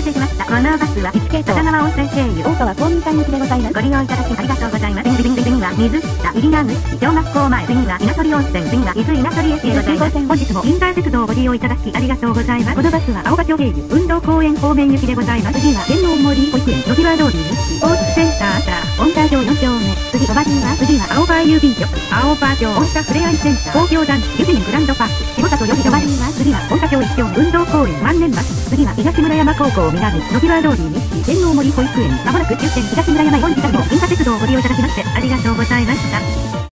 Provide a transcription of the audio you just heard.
せしました。このバスは1系統片側温泉経由大川公民館行きでございます。ご利用いただきありがとうございます。次は水下入名口小学校前、次は稲取温泉、次は伊豆稲取駅でございます。本日もインター鉄道をご利用いただきありがとうございます。このバスは青葉町経由運動公園方面行きでございます。次は天王森保育園野際通りスポーツセンターから本田町4丁目、次は青葉郵便局青葉町本田ふれあいセンター東京団地ユジングランドパーク下里より次は本田町1丁目運動公園万年橋、次は東村山高校南野際通り西天王森保育園、まもなく終点東村山4時からも銀河鉄道をご利用いただきましてありがとうございました。